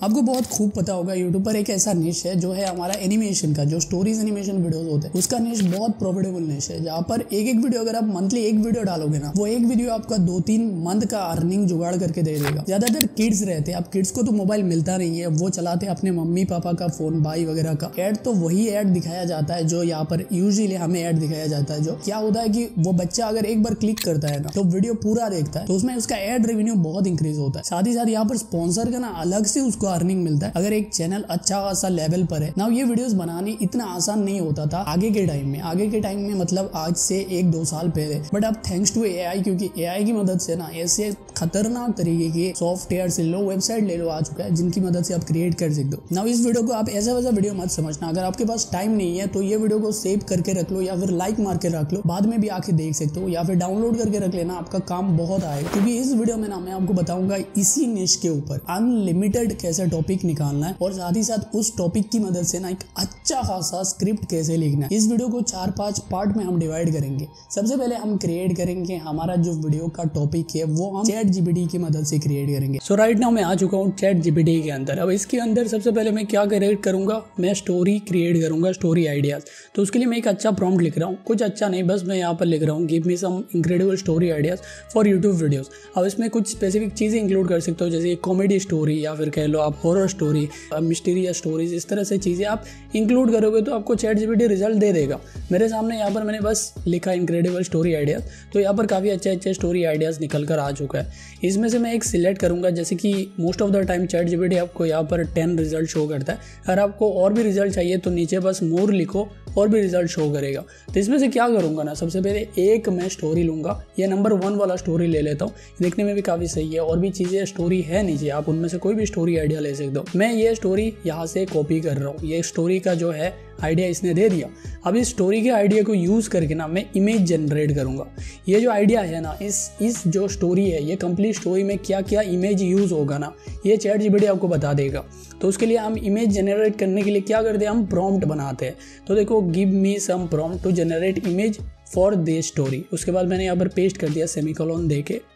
आपको बहुत खूब पता होगा यूट्यूब पर एक ऐसा निश है जो है हमारा एनिमेशन का, जो स्टोरीज एनिमेशन वीडियोस होते हैं उसका निश बहुत प्रॉफिटेबल निश है, जहाँ पर एक एक वीडियो अगर आप मंथली एक वीडियो डालोगे ना, वो एक वीडियो आपका 2-3 मंथ का अर्निंग जुगाड़ करके दे देगा। ज्यादातर किड्स रहते हैं, अब किड्स को तो मोबाइल मिलता नहीं है, वो चलाते अपने मम्मी पापा का फोन, भाई वगैरह का। एड तो वही एड दिखाया जाता है जो यहाँ पर यूजुअली हमें एड दिखाया जाता है। जो क्या होता है कि वो बच्चा अगर एक बार क्लिक करता है ना तो वीडियो पूरा देखता है, तो उसमें उसका एड रेवेन्यू बहुत इंक्रीज होता है। साथ ही साथ यहाँ पर स्पॉन्सर का ना अलग से उसको अर्निंग मिलता है अगर एक चैनल अच्छा खासा लेवल पर है ना। ये वीडियोस बनाने इतना आसान नहीं होता था आगे के टाइम में मतलब आज से 1-2 साल पहले, बट अब थैंक्स टू एआई, क्योंकि एआई की मदद से ना ऐसे खतरनाक तरीके के सॉफ्टवेयर से लो, वेबसाइट ले लो आ चुका है जिनकी मदद से आप क्रिएट कर सकते हो ना। इस वीडियो को आप ऐसा वैसा वीडियो मत समझना, अगर आपके पास टाइम नहीं है तो ये वीडियो को सेव करके रख लो या फिर लाइक मार के रख लो, बाद में भी आके देख सकते हो, या फिर डाउनलोड करके रख लेना, आपका काम बहुत आएगा। क्योंकि इस वीडियो में ना मैं आपको बताऊंगा इसी निश के ऊपर अनलिमिटेड कैसे टॉपिक निकालना है और साथ ही साथ उस टॉपिक की मदद से ना एक अच्छा खासा स्क्रिप्ट कैसे लिखना है। इस वीडियो को 4-5 पार्ट में हम डिवाइड करेंगे। सबसे पहले हम क्रिएट करेंगे हमारा जो वीडियो का टॉपिक है वो हम चैट जीपीटी की मदद से क्रिएट करेंगे। सो राइट नाउ मैं आ चुका हूँ चैट जीपीटी के अंदर। अब इसके अंदर सबसे पहले मैं क्या क्रिएट करूंगा, मैं स्टोरी क्रिएट करूंगा, स्टोरी आइडियाज। तो उसके लिए मैं एक अच्छा प्रॉम्प्ट लिख रहा हूँ, कुछ अच्छा नहीं, बस मैं यहाँ पर लिख रहा हूँ give me some incredible story ideas for YouTube videos. अब इसमें कुछ स्पेसिफिक चीजें इंक्लूड कर सकते हो, जैसे कॉमेडी स्टोरी या फिर कह लो आप हॉरर स्टोरी, मिस्टीरियस स्टोरीज, इस तरह से चीजें आप इंक्लूड करोगे तो आपको चैट जीपीटी रिजल्ट दे देगा। मेरे सामने यहाँ पर मैंने बस लिखा इनक्रेडिबल स्टोरी आइडियाज, तो यहाँ पर काफी अच्छे स्टोरी आइडियाज निकल कर आ चुका है। इसमें से मैं एक सिलेक्ट करूंगा, जैसे कि most of the time chat GPT आपको यहाँ पर 10 रिजल्ट शो करता है। अगर आपको और भी रिजल्ट चाहिए तो नीचे बस मोर लिखो और भी रिजल्ट शो करेगा। तो इसमें से क्या करूंगा ना, सबसे पहले एक मैं स्टोरी लूंगा, ये नंबर 1 वाला स्टोरी ले लेता हूँ, देखने में भी काफी सही है और भी चीजें स्टोरी है नीचे, आप उनमें से कोई भी स्टोरी आइडिया ले सकते हो। मैं ये स्टोरी यहाँ से कॉपी कर रहा हूँ, ये स्टोरी का जो है आइडिया इसने दे दिया। अब इस स्टोरी के आइडिया को यूज करके ना मैं इमेज जनरेट करूंगा। ये जो आइडिया है ना, इस जो स्टोरी है, ये कंप्लीट स्टोरी में क्या क्या इमेज यूज होगा ना, ये चैट जीपीटी आपको बता देगा। तो उसके लिए हम इमेज जनरेट करने के लिए क्या करते हैं, हम प्रॉम्प्ट बनाते हैं। तो देखो give me some prompt to generate image for this story. उसके बाद मैंने यहाँ पर पेस्ट कर दिया सेमीकोलन दे के।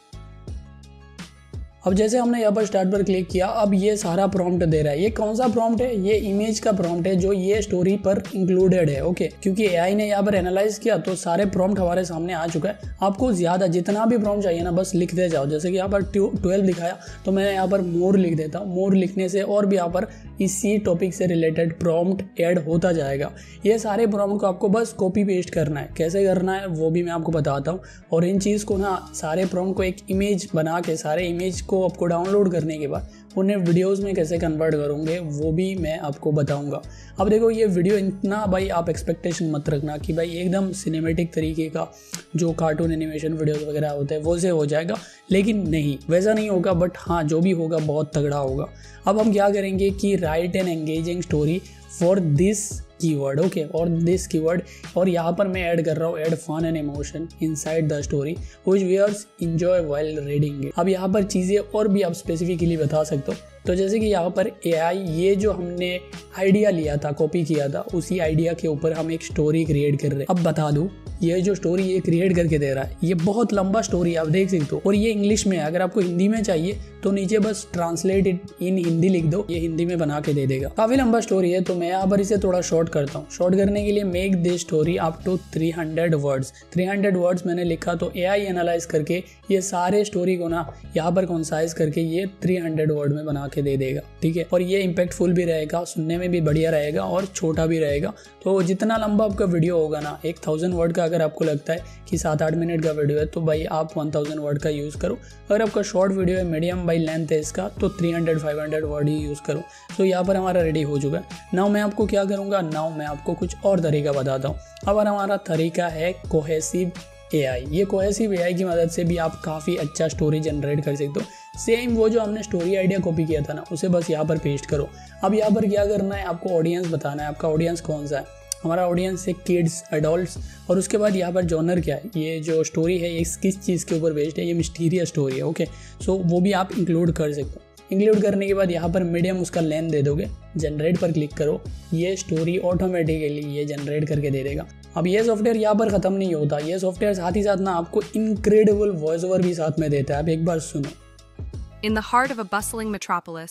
अब जैसे हमने यहाँ पर स्टार्ट पर क्लिक किया, अब ये सारा प्रॉम्प्ट दे रहा है। ये कौन सा प्रॉम्प्ट है, ये इमेज का प्रॉम्प्ट है जो ये स्टोरी पर इंक्लूडेड है। ओके, क्योंकि एआई ने यहाँ पर एनालाइज किया तो सारे प्रॉम्प्ट हमारे सामने आ चुका है। आपको ज्यादा जितना भी प्रॉम्प्ट चाहिए ना बस लिखते जाओ। जैसे कि यहाँ पर 12 दिखाया तो मैं यहाँ पर मोर लिख देता हूँ। मोर लिखने से और भी यहाँ पर इसी टॉपिक से रिलेटेड प्रॉम्प्ट ऐड होता जाएगा। ये सारे प्रॉम्प्ट को आपको बस कॉपी पेस्ट करना है। कैसे करना है वो भी मैं आपको बताता हूँ। और इन चीज़ को ना, सारे प्रॉम्प्ट को एक इमेज बना के, सारे इमेज को आपको डाउनलोड करने के बाद उन्हें वीडियोस में कैसे कन्वर्ट करोगे वो भी मैं आपको बताऊंगा। अब देखो ये वीडियो इतना, भाई आप एक्सपेक्टेशन मत रखना कि भाई एकदम सिनेमेटिक तरीके का जो कार्टून एनिमेशन वीडियोस वगैरह होते हैं वो से हो जाएगा, लेकिन नहीं, वैसा नहीं होगा। बट हाँ, जो भी होगा बहुत तगड़ा होगा। अब हम क्या करेंगे कि write an engaging story for this keyword. Okay, और दिस कीवर्ड, और यहाँ पर मैं ऐड कर रहा हूँ add fun and emotion inside the story which viewers enjoy while reading it. अब यहाँ पर चीज़ें और भी आप स्पेसिफिकली बता सकते हो। तो जैसे कि यहाँ पर एआई, ये जो हमने आइडिया लिया था, कॉपी किया था, उसी आइडिया के ऊपर हम एक स्टोरी क्रिएट कर रहे हैं। अब बता दूं, ये जो स्टोरी ये क्रिएट करके दे रहा है, ये बहुत लंबा स्टोरी आप देख सकते हो, और ये इंग्लिश में है। अगर आपको हिंदी में चाहिए तो नीचे बस ट्रांसलेट इट इन हिंदी लिख दो, ये हिंदी में बना के दे देगा। काफी लंबा स्टोरी है तो मैं यहाँ पर इसे थोड़ा शॉर्ट करता हूँ। शॉर्ट करने के लिए make this story up to 300 words. 300 words मैंने लिखा तो एआई एनालाइज करके ये सारे स्टोरी को ना यहाँ पर कंसाइज करके ये 300 वर्ड में बना के दे देगा। ठीक है, और ये इम्पैक्टफुल भी रहेगा, सुनने में भी बढ़िया रहेगा और छोटा भी रहेगा। तो जितना लंबा आपका वीडियो होगा ना, 1000 वर्ड का अगर आपको लगता है कि 7-8 मिनट का वीडियो है तो भाई आप 1000 वर्ड का यूज़ करो। अगर आपका शॉर्ट वीडियो है, मीडियम बाई लेंथ है इसका, तो 300-500 वर्ड ही यूज़ करो। तो यहाँ पर हमारा रेडी हो चुका है। नाउ मैं आपको क्या करूँगा, नाउ मैं आपको कुछ और तरीका बताता हूँ। अब हमारा तरीका है कोहेसिव एआई। ये कोहेसिव एआई की मदद से भी आप काफ़ी अच्छा स्टोरी जनरेट कर सकते हो। सेम वो जो हमने स्टोरी आइडिया कॉपी किया था ना, उसे बस यहाँ पर पेस्ट करो। अब यहाँ पर क्या करना है, आपको ऑडियंस बताना है। आपका ऑडियंस कौन सा है? हमारा ऑडियंस है किड्स, एडल्ट्स। और उसके बाद यहाँ पर जॉनर क्या है, ये जो स्टोरी है ये किस चीज़ के ऊपर बेस्ड है, ये मिस्टीरियस स्टोरी है। ओके, सो वो भी आप इंक्लूड कर सकते हो। इंक्लूड करने के बाद यहाँ पर मीडियम उसका लेंथ दे दोगे, जनरेट पर क्लिक करो, ये स्टोरी ऑटोमेटिकली ये जनरेट करके दे देगा। अब ये सॉफ्टवेयर यहाँ पर ख़त्म नहीं होता, ये सॉफ्टवेयर साथ ही साथ ना आपको इनक्रेडिबल वॉइस ओवर भी साथ में देता है। आप एक बार सुनो। In the heart of a bustling metropolis,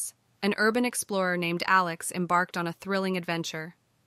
an urban explorer named Alex embarked on a thrilling adventure.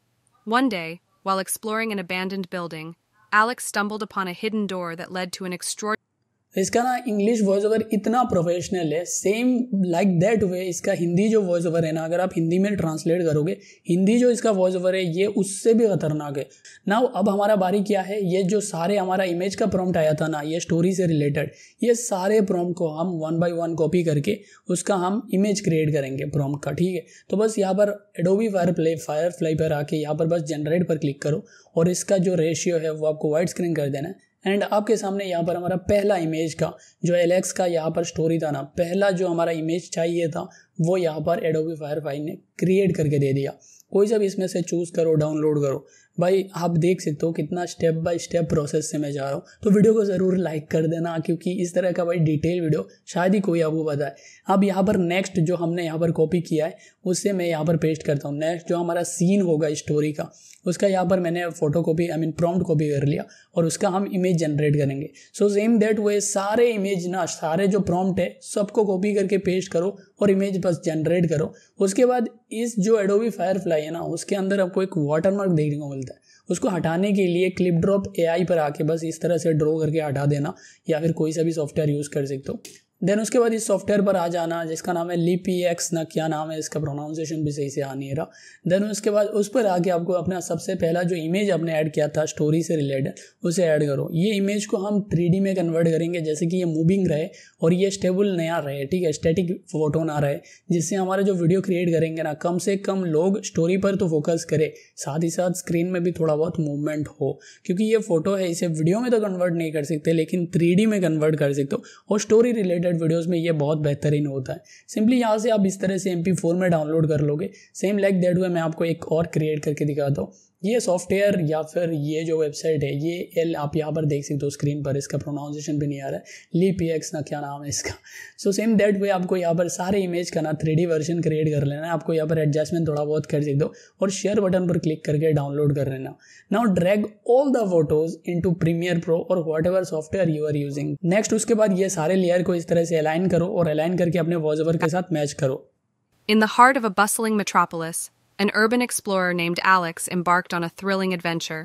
One day, while exploring an abandoned building, Alex stumbled upon a hidden door that led to an extraordinary इसका ना English voice over इतना professional है, same like that way इसका हिंदी जो voice over है ना, अगर आप हिंदी में ट्रांसलेट करोगे, हिंदी जो इसका वॉइस ओवर है ये उससे भी खतरनाक है। नाउ अब हमारा बारी क्या है, ये जो सारे हमारा इमेज का प्रॉम्प्ट आया था ना, ये स्टोरी से रिलेटेड, ये सारे प्रॉम्प्ट को हम 1 बाय 1 कॉपी करके उसका हम इमेज क्रिएट करेंगे प्रॉम्प्ट का, ठीक है। तो बस यहाँ पर एडोबी फायरफ्लाई पर आके यहाँ पर बस जनरेट पर क्लिक करो और इसका जो रेशियो है वो आपको वाइड स्क्रीन कर देना है। एंड आपके सामने यहाँ पर हमारा पहला इमेज का जो एलेक्स का यहाँ पर स्टोरी था ना, पहला जो हमारा इमेज चाहिए था वो यहाँ पर एडोबी फायरफ्लाई ने क्रिएट करके दे दिया। कोई सा भी इसमें से चूज़ करो, डाउनलोड करो। भाई आप देख सकते हो कितना स्टेप बाय स्टेप प्रोसेस से मैं जा रहा हूँ। तो वीडियो को ज़रूर लाइक कर देना, क्योंकि इस तरह का भाई डिटेल वीडियो शायद ही कोई आपको बताए। अब यहाँ पर नेक्स्ट जो हमने यहाँ पर कॉपी किया है उससे मैं यहाँ पर पेस्ट करता हूँ। नेक्स्ट जो हमारा सीन होगा स्टोरी का, उसका यहाँ पर मैंने फोटो कॉपी प्रॉम्प्ट कॉपी कर लिया और उसका हम इमेज जनरेट करेंगे। सो सेम दैट वे सारे इमेज ना, सारे जो प्रॉम्प्ट है सबको कॉपी करके पेस्ट करो और इमेज बस जनरेट करो। उसके बाद इस जो एडोबी फायरफ्लाई है ना, उसके अंदर आपको एक वाटरमार्क देखने को मिलता है। उसको हटाने के लिए क्लिप ड्रॉप एआई पर आके बस इस तरह से ड्रॉ करके हटा देना, या फिर कोई सा भी सॉफ्टवेयर यूज़ कर सकते हो। देन उसके बाद इस सॉफ्टवेयर पर आ जाना जिसका नाम है LeapEX, ना क्या नाम है इसका, प्रोनाउंसिएशन भी सही से आ नहीं रहा। देन उसके बाद उस पर आके आपको अपना सबसे पहला जो इमेज आपने ऐड किया था स्टोरी से रिलेटेड उसे ऐड करो। ये इमेज को हम 3D में कन्वर्ट करेंगे, जैसे कि ये मूविंग रहे और ये स्टेबल नया रहे, ठीक है, स्टैटिक फोटो ना रहे, जिससे हमारा जो वीडियो क्रिएट करेंगे ना, कम से कम लोग स्टोरी पर तो फोकस करें, साथ ही साथ स्क्रीन में भी थोड़ा बहुत मूवमेंट हो। क्योंकि ये फोटो है, इसे वीडियो में तो कन्वर्ट नहीं कर सकते लेकिन 3D में कन्वर्ट कर सकते हो, और स्टोरी रिलेटेड वीडियोज़ में ये बहुत बेहतरीन होता है। सिंपली यहाँ से आप इस तरह से MP4 में डाउनलोड कर लोगे। सेम लाइक दैट वे मैं आपको एक और क्रिएट करके दिखाता हूँ। ये सॉफ्टवेयर या फिर ये जो वेबसाइट है, ये आप यहाँ पर देख सकते हो स्क्रीन पर, इसका प्रोनाउंसिएशन भी नहीं आ रहा है, LeapEX ना क्या नाम है इसका। सो सेम दैट वे आपको यहाँ पर सारे इमेज का ना 3D वर्जन क्रिएट कर लेना है। आपको यहाँ पर एडजस्टमेंट थोड़ा बहुत कर सकते हो और शेयर बटन पर क्लिक करके डाउनलोड कर लेना। Now drag all the photos into Premiere Pro और whatever software you are using. Next उसके बाद ये सारे लेयर को इस तरह से अलाइन करो और अलाइन करके अपने वॉइस ओवर के साथ मैच करो। In the heart of a bustling metropolis, an urban explorer named Alex embarked on a thrilling adventure.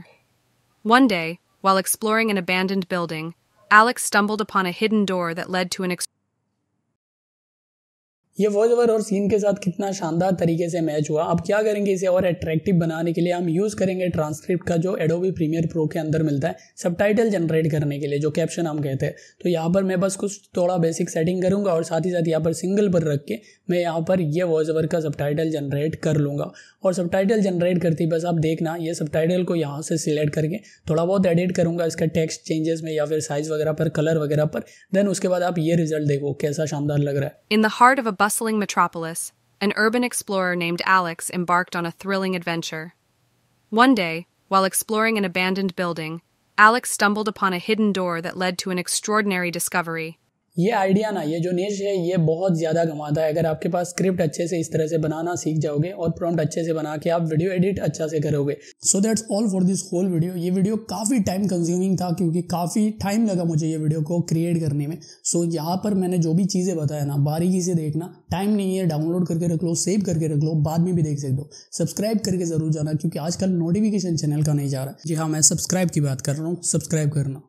One day, while exploring an abandoned building, Alex stumbled upon a hidden door that led to an ये voice over और scene के साथ कितना शानदार तरीके से match हुआ। अब क्या करेंगे, इसे और अट्रैक्टिव बनाने के लिए हम यूज़ करेंगे ट्रांसक्रिप्ट का जो एडोबी प्रीमियर प्रो के अंदर मिलता है सबटाइटल जनरेट करने के लिए, जो कैप्शन हम कहते हैं। तो यहाँ पर मैं बस कुछ थोड़ा बेसिक सेटिंग करूँगा और साथ ही साथ यहाँ पर सिंगल पर रख के मैं यहाँ पर ये वॉइस ओवर का सबटाइटल जनरेट कर लूँगा। और सबटाइटल जनरेट करती बस आप देखना, ये सबटाइटल को यहाँ से सिलेक्ट करके थोड़ा बहुत एडिट करूँगा इसका टेक्स्ट चेंजेस में या फिर साइज़ वगैरह पर, कलर वगैरह पर। देन उसके बाद आप ये रिजल्ट देखो कैसा शानदार लग रहा है। In the heart of a bustling metropolis, an urban explorer named Alex embarked on a thrilling adventure. One day, while exploring an abandoned building, Alex stumbled upon a hidden door that led to an extraordinary discovery. ये idea ना, ये जो निश है ये बहुत ज़्यादा कमाता है। अगर आपके पास स्क्रिप्ट अच्छे से इस तरह से बनाना सीख जाओगे और प्रॉम्प्ट अच्छे से बना के आप वीडियो एडिट अच्छा से करोगे। So that's all for this whole video. ये वीडियो काफ़ी टाइम कंज्यूमिंग था क्योंकि काफ़ी टाइम लगा मुझे ये वीडियो को क्रिएट करने में। सो यहाँ पर मैंने जो भी चीज़ें बताया ना, बारीकी से देखना, टाइम नहीं है, डाउनलोड करके रख लो, सेव करके रख लो, बाद में भी देख सकते हो। सब्सक्राइब करके ज़रूर जाना क्योंकि आजकल नोटिफिकेशन चैनल का नहीं जा रहा है। जी हाँ, मैं सब्सक्राइब की बात कर रहा हूँ, सब्सक्राइब करना।